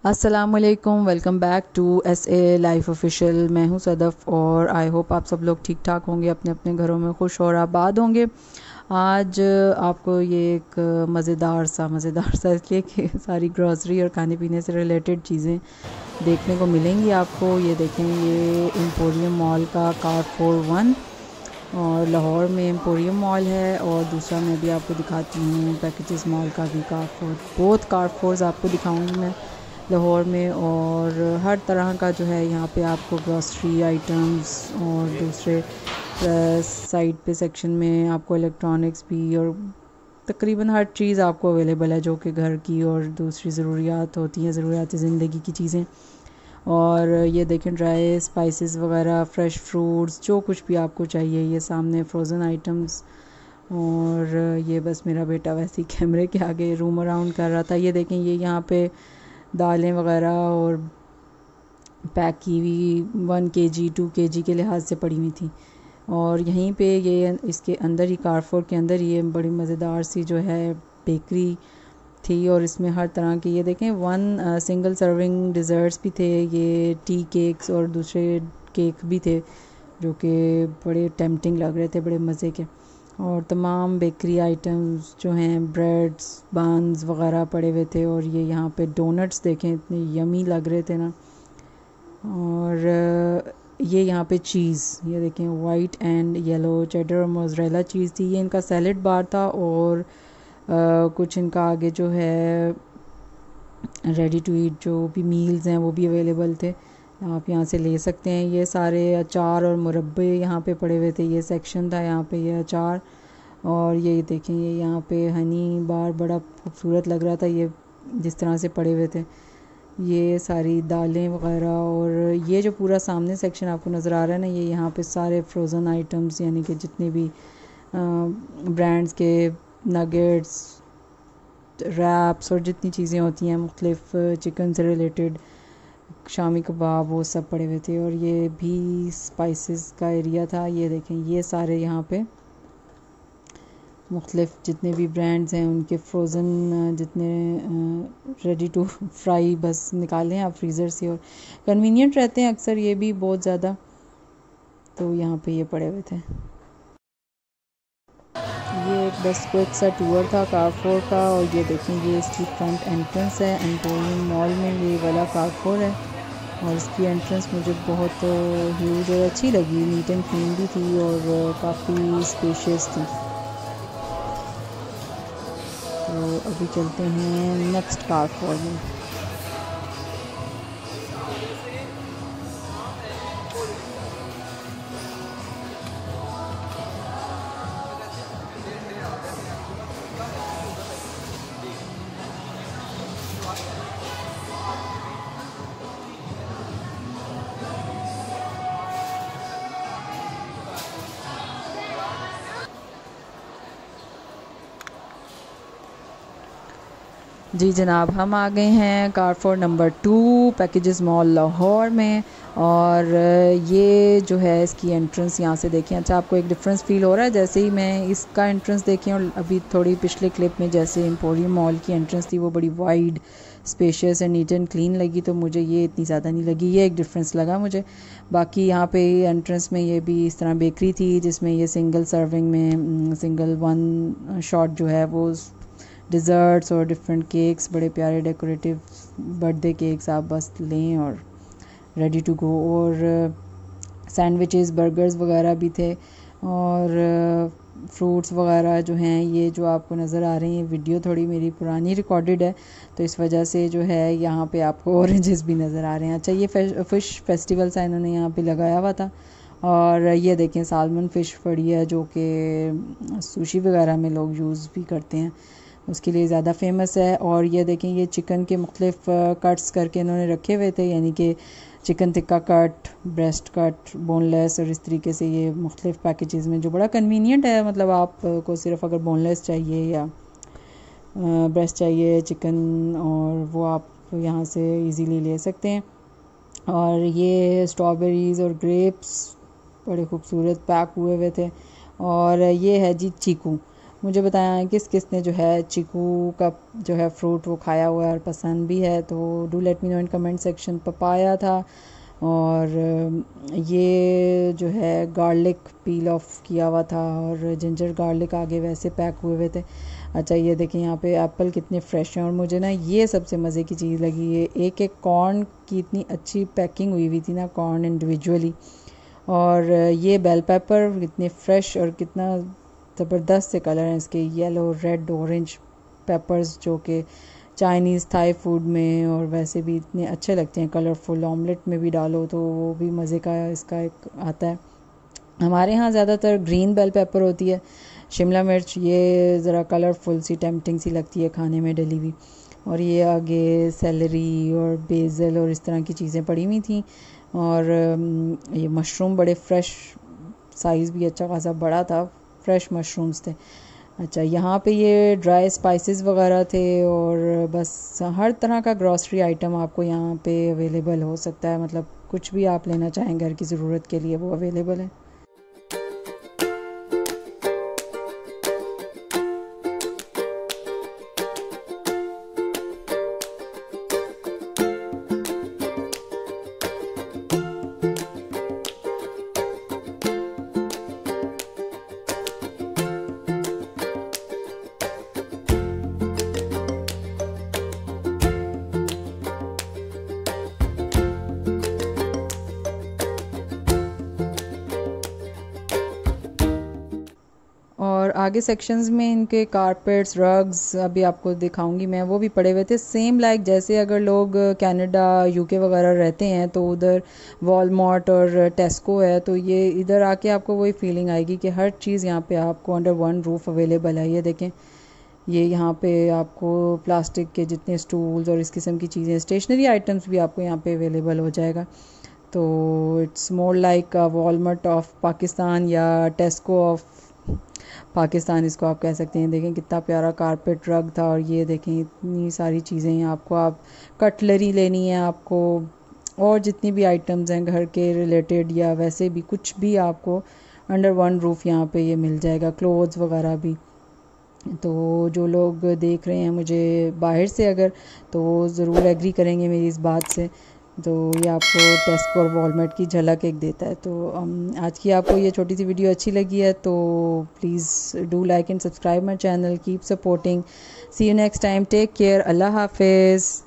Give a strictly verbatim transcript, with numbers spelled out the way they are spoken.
अस्सलामुअलैकुम, welcome back to S A life official. मैं हूं सदफ़ और आई होप आप सब लोग ठीक ठाक होंगे, अपने अपने घरों में खुश और आबाद होंगे। आज आपको ये एक मज़ेदार सा मज़ेदार सा इसलिए कि सारी ग्रॉसरी और खाने पीने से रिलेटेड चीज़ें देखने को मिलेंगी आपको। ये देखें, ये एम्पोरियम मॉल का कारफोर वन और लाहौर में एम्पोरियम मॉल है, और दूसरा मैं भी आपको दिखाती हूँ पैकेजेस मॉल का भी कारफोर। बोथ कारफोर्स आपको दिखाऊंगी मैं लाहौर में, और हर तरह का जो है यहाँ पे आपको ग्रॉसरी आइटम्स और दूसरे साइड पे सेक्शन में आपको इलेक्ट्रॉनिक्स भी और तकरीबन हर चीज़ आपको अवेलेबल है जो कि घर की और दूसरी ज़रूरियात होती हैं, ज़रूरियात ज़िंदगी की चीज़ें। और ये देखें, ड्राई स्पाइसेस वगैरह, फ्रेश फ्रूट्स, जो कुछ भी आपको चाहिए ये सामने फ्रोज़न आइटम्स। और ये बस मेरा बेटा वैसे ही कैमरे के आगे रूम अराउंड कर रहा था। ये देखें, ये यहाँ पे दालें वगैरह और पैक की हुई वन के जी टू के जी के लिहाज से पड़ी हुई थी। और यहीं पे ये इसके अंदर ही कारफोर के अंदर ये बड़ी मज़ेदार सी जो है बेकरी थी, और इसमें हर तरह के ये देखें वन सिंगल सर्विंग डिज़र्ट्स भी थे, ये टी केक्स और दूसरे केक भी थे जो कि बड़े टेम्पटिंग लग रहे थे, बड़े मज़े के। और तमाम बेकरी आइटम्स जो हैं, ब्रेड्स, बान्स वगैरह पड़े हुए थे। और ये यहाँ पे डोनट्स देखें, इतने यमी लग रहे थे ना। और ये यहाँ पे चीज़ ये देखें, वाइट एंड येलो चेडर और मोज़रेला चीज़ थी। ये इनका सैलेड बार था, और आ, कुछ इनका आगे जो है रेडी टू ईट जो भी मील्स हैं वो भी अवेलेबल थे, आप यहाँ से ले सकते हैं। ये सारे अचार और मुरब्बे यहाँ पे पड़े हुए थे, ये सेक्शन था यहाँ पे, ये अचार। और ये देखें, ये यहाँ पे हनी बार बड़ा खूबसूरत लग रहा था, ये जिस तरह से पड़े हुए थे। ये सारी दालें वगैरह, और ये जो पूरा सामने सेक्शन आपको नज़र आ रहा है ना, ये यहाँ पे सारे फ्रोज़न आइटम्स, यानी कि जितने भी ब्रांड्स के नगेट्स, रैप्स और जितनी चीज़ें होती हैं मुख्तलिफ चिकन से रिलेटेड, शामी कबाब, वो सब पड़े हुए थे। और ये भी स्पाइसेस का एरिया था। ये देखें, ये सारे यहाँ पे मुख्तलिफ जितने भी ब्रांड्स हैं उनके फ्रोज़न जितने रेडी टू फ्राई बस निकालें आप फ्रीज़र से, और कन्वीनियंट रहते हैं अक्सर ये भी बहुत ज़्यादा। तो यहाँ पे ये पड़े हुए थे। ये एक बस क्विक सा टूर था कारफोर का। और ये देखें, ये इसकी फ्रंट एंट्रेंस है एम्पोरियम मॉल में, ये वाला कारफोर है। और इसकी एंट्रेंस मुझे बहुत ह्यूज और अच्छी लगी, नीट एंड क्लीन भी थी और काफ़ी स्पेशियस थी। तो अभी चलते हैं नेक्स्ट कारफोर में। जी जनाब, हम आ गए हैं Carrefour number two packages mall Lahore में। और ये जो है इसकी एंट्रेंस यहाँ से देखें। अच्छा, आपको एक डिफरेंस फील हो रहा है जैसे ही मैं इसका एंट्रेंस देखी, और अभी थोड़ी पिछले क्लिप में जैसे एम्पोरियम मॉल की एंट्रेंस थी वो बड़ी wide, spacious and neat and clean लगी, तो मुझे ये इतनी ज़्यादा नहीं लगी। ये एक डिफरेंस लगा मुझे। बाकी यहाँ पे एंट्रेंस में ये भी इस तरह बेकरी थी जिसमें ये सिंगल सर्विंग में सिंगल वन शॉट जो है वो डिज़र्ट्स और डिफरेंट केक्स, बड़े प्यारे डेकोरेटिव बर्थडे केक्स आप बस लें और रेडी टू गो। और सैंडविचेस, बर्गर्स वगैरह भी थे। और फ्रूट्स वगैरह जो हैं, ये जो आपको नज़र आ रही हैं, वीडियो थोड़ी मेरी पुरानी रिकॉर्डेड है तो इस वजह से जो है यहाँ पे आपको ऑरेंजेस भी नज़र आ रहे हैं। अच्छा, ये फ़िश फेस्टिवल सा इन्होंने यहाँ पे लगाया हुआ था। और ये देखें, सालमन फ़िश पड़ी है जो कि सुशी वगैरह में लोग यूज़ भी करते हैं, उसके लिए ज़्यादा फेमस है। और ये देखें, ये चिकन के मुख्तलिफ कट्स करके इन्होंने रखे हुए थे, यानी कि chicken tikka cut, breast cut, boneless, और इस तरीके से ये मुख्तलिफ पैकेजेस में, जो बड़ा कन्वीनियंट है। मतलब आपको सिर्फ अगर बोनलेस चाहिए या ब्रेस्ट चाहिए चिकन, और वो आप यहाँ से इजीली ले सकते हैं। और ये स्ट्रॉबेरीज़ और ग्रेप्स बड़े खूबसूरत पैक हुए हुए थे। और ये है जी चीकू, मुझे बताया किस किस ने जो है चीकू का जो है फ्रूट वो खाया हुआ है और पसंद भी है, तो do let me know in comment section. Papaya था और ये जो है गार्लिक पील ऑफ किया हुआ था और जिंजर गार्लिक आगे वैसे पैक हुए हुए थे। अच्छा ये देखें यहाँ पे एप्पल कितने फ्रेश हैं और मुझे ना ये सबसे मज़े की चीज़ लगी है, एक एक कॉर्न की इतनी अच्छी पैकिंग हुई हुई थी ना, कॉर्न इंडिविजुअली। और ये बेल पेपर कितने फ्रेश और कितना ज़बरदस्त से कलर हैं इसके, येलो रेड ऑरेंज पेपर्स जो कि चाइनीज़ थाई फूड में और वैसे भी इतने अच्छे लगते हैं, कलरफुल ऑमलेट में भी डालो तो वो भी मज़े का इसका एक आता है। हमारे यहाँ ज़्यादातर ग्रीन बेल पेपर होती है, शिमला मिर्च ये ज़रा कलरफुल सी टेम्पटिंग सी लगती है खाने में डली हुई। और ये आगे सेलरी और बेज़ल और इस तरह की चीज़ें पड़ी हुई थी। और ये मशरूम बड़े फ्रेश, साइज़ भी अच्छा खासा बड़ा था, फ्रेश मशरूम्स थे। अच्छा यहाँ पे ये ड्राई स्पाइसेस वगैरह थे और बस हर तरह का ग्रॉसरी आइटम आपको यहाँ पे अवेलेबल हो सकता है, मतलब कुछ भी आप लेना चाहें घर की ज़रूरत के लिए वो अवेलेबल है। और आगे सेक्शंस में इनके कारपेट्स, रग्स अभी आपको दिखाऊंगी मैं, वो भी पड़े हुए थे सेम लाइक जैसे अगर लोग कनाडा यूके वगैरह रहते हैं तो उधर वॉलमार्ट और टेस्को है, तो ये इधर आके आपको वही फीलिंग आएगी कि हर चीज़ यहाँ पे आपको अंडर वन रूफ अवेलेबल है। ये देखें, ये यहाँ पे आपको प्लास्टिक के जितने स्टूल्स और इस किस्म की चीज़ें, स्टेशनरी आइटम्स भी आपको यहाँ पे अवेलेबल हो जाएगा। तो it's more like Walmart of Pakistan या टेस्को ऑफ पाकिस्तान, इसको आप कह सकते हैं। देखें कितना प्यारा कारपेट रग था और ये देखें इतनी सारी चीज़ें हैं आपको, आप कटलरी लेनी है आपको और जितनी भी आइटम्स हैं घर के रिलेटेड या वैसे भी कुछ भी आपको अंडर वन रूफ यहाँ पे ये मिल जाएगा, क्लोथ्स वगैरह भी। तो जो लोग देख रहे हैं मुझे बाहर से अगर, तो वो ज़रूर एग्री करेंगे मेरी इस बात से। तो ये आपको टेस्को और वॉलमार्ट की झलक एक देता है। तो आज की आपको ये छोटी सी वीडियो अच्छी लगी है तो please do like and subscribe my channel, keep supporting, see you next time, take care, अल्लाह हाफिज़।